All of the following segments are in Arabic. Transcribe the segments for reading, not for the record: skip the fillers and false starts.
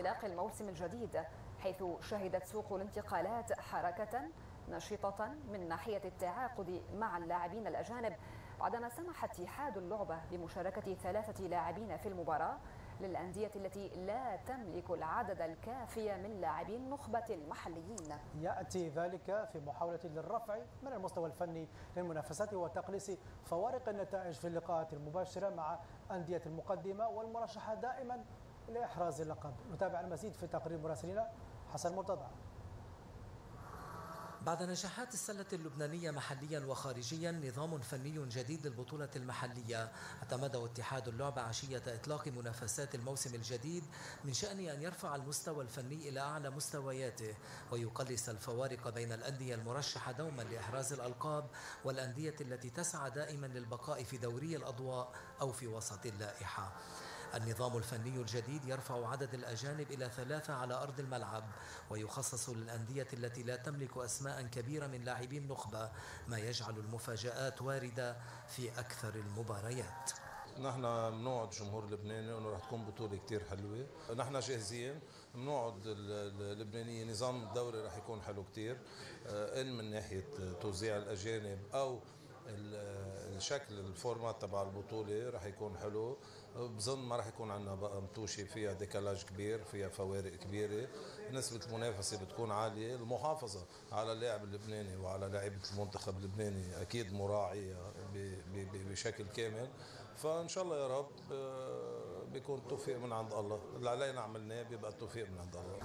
انطلاق الموسم الجديد، حيث شهدت سوق الانتقالات حركة نشيطة من ناحية التعاقد مع اللاعبين الأجانب، بعدما سمح اتحاد اللعبة بمشاركة 3 لاعبين في المباراة للأندية التي لا تملك العدد الكافي من لاعبي النخبة المحليين. يأتي ذلك في محاولة للرفع من المستوى الفني للمنافسات وتقليص فوارق النتائج في اللقاءات المباشرة مع أندية المقدمة والمرشحة دائما لإحراز اللقب. نتابع المزيد في تقرير مراسلنا حسن مرتضى. بعد نجاحات السلة اللبنانية محليا وخارجيا، نظام فني جديد للبطولة المحلية اعتمده اتحاد اللعبة عشية إطلاق منافسات الموسم الجديد من شأن أن يرفع المستوى الفني إلى أعلى مستوياته ويقلص الفوارق بين الأندية المرشحة دوما لإحراز الألقاب والأندية التي تسعى دائما للبقاء في دوري الأضواء أو في وسط اللائحة. النظام الفني الجديد يرفع عدد الأجانب إلى 3 على أرض الملعب، ويخصص للأندية التي لا تملك أسماء كبيرة من لاعبي النخبة، ما يجعل المفاجآت واردة في أكثر المباريات. نحن بنوعد الجمهور اللبناني انه رح تكون بطوله كثير حلوه، نحن جاهزين، بنوعد اللبنانيه نظام الدوري رح يكون حلو كثير، ان من ناحيه توزيع الاجانب او الشكل الفورمات تبع البطوله رح يكون حلو. بظن ما رح يكون عندنا بقى متوشي فيها ديكالاج كبير، فيها فوارق كبيره، نسبه المنافسه بتكون عاليه، المحافظه على اللاعب اللبناني وعلى لاعيبه المنتخب اللبناني اكيد مراعيه بشكل كامل. فان شاء الله يا رب بيكون التوفيق من عند الله، اللي علينا عملناه بيبقى التوفيق من عند الله.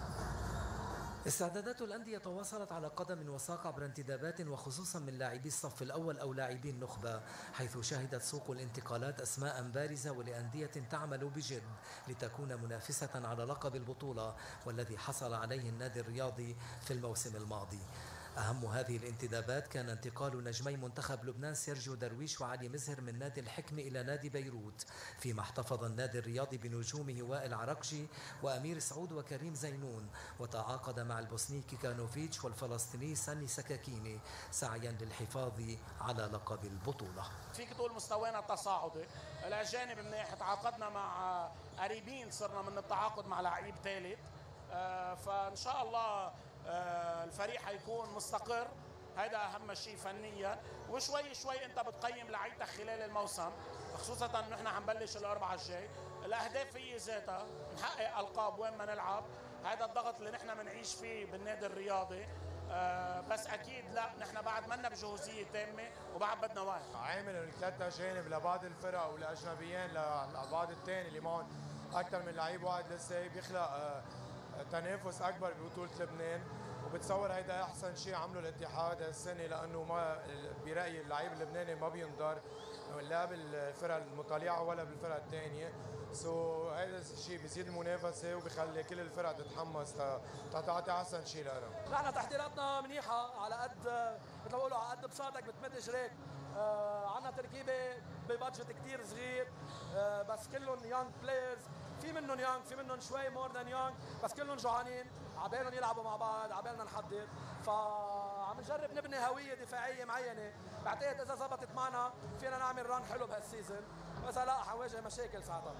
استعدادات الأندية تواصلت على قدم وساق عبر انتدابات وخصوصا من لاعبي الصف الأول أو لاعبي النخبة، حيث شهدت سوق الانتقالات أسماء بارزة ولأندية تعمل بجد لتكون منافسة على لقب البطولة والذي حصل عليه النادي الرياضي في الموسم الماضي. أهم هذه الانتدابات كان انتقال نجمي منتخب لبنان سيرجيو درويش وعلي مزهر من نادي الحكم إلى نادي بيروت، فيما احتفظ النادي الرياضي بنجومه وائل عرقجي وأمير سعود وكريم زينون، وتعاقد مع البوسني كيكانوفيتش والفلسطيني ساني سكاكيني سعيا للحفاظ على لقب البطولة. فيك تقول مستوانا تصاعدي، الأجانب من ناحية تعاقدنا مع قريبين، صرنا من التعاقد مع لعيب ثالث، فإن شاء الله الفريق حيكون مستقر، هذا اهم شيء فنيا، وشوي شوي انت بتقيم لعيبتك خلال الموسم، خصوصا انه نحن حنبلش الاربعاء الجاي، الاهداف هي ذاتها نحقق القاب وين ما نلعب، هذا الضغط اللي نحن بنعيش فيه بالنادي الرياضي، بس اكيد لا نحن بعد منا بجهوزيه تامه وبعد بدنا وقت. عامل الثلاث اجانب لبعض الفرق والاجنبيين لبعض الثاني اللي معهم اكثر من لعيب واحد لسه بيخلق تنافس اكبر ببطوله لبنان، وبتصور هيدا احسن شيء عمله الاتحاد هالسنه، لانه ما برايي اللعيب اللبناني ما بينضر لا بالفرق المطلعه ولا بالفرق الثانيه، هذا الشيء بيزيد المنافسه وبيخلي كل الفرق تتحمس تعطي احسن شيء لها. نحن تحضيراتنا منيحه على قد مثل ما بقولوا على قد بساطك بتمد اجريك، عندنا تركيبه ببادجت كثير صغير، بس كلهم يونج بلايرز، في منهم يونج في منهم شوي مور ذان يونج، بس كلهم جوعانين عبالهم يلعبوا مع بعض، عبالنا نحضر، فعم نجرب نبني هويه دفاعيه معينه، بعتقد اذا زبطت معنا فينا نعمل ران حلو بهالسيزون، واذا لا حنواجه مشاكل ساعتها.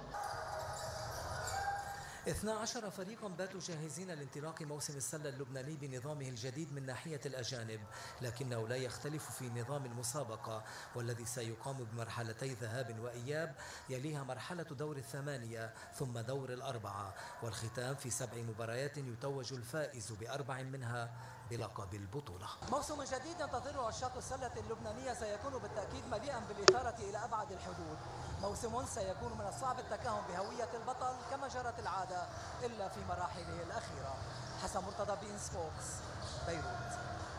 12 فريقا باتوا جاهزين لانطلاق موسم السلة اللبناني بنظامه الجديد من ناحية الأجانب، لكنه لا يختلف في نظام المسابقة والذي سيقام بمرحلتي ذهاب وإياب، يليها مرحلة دور الثمانية ثم دور الأربعة، والختام في 7 مباريات يتوج الفائز ب4 منها بلقب البطولة. موسم جديد ينتظره عشاق السلة اللبنانية سيكون بالتأكيد مليئا بالإثارة إلى أبعد الحدود، موسم سيكون من الصعب التكهن بهوية البطل كما جرت العادة إلا في مراحله الأخيرة. حسن مرتضى، بين سبورتس، بيروت.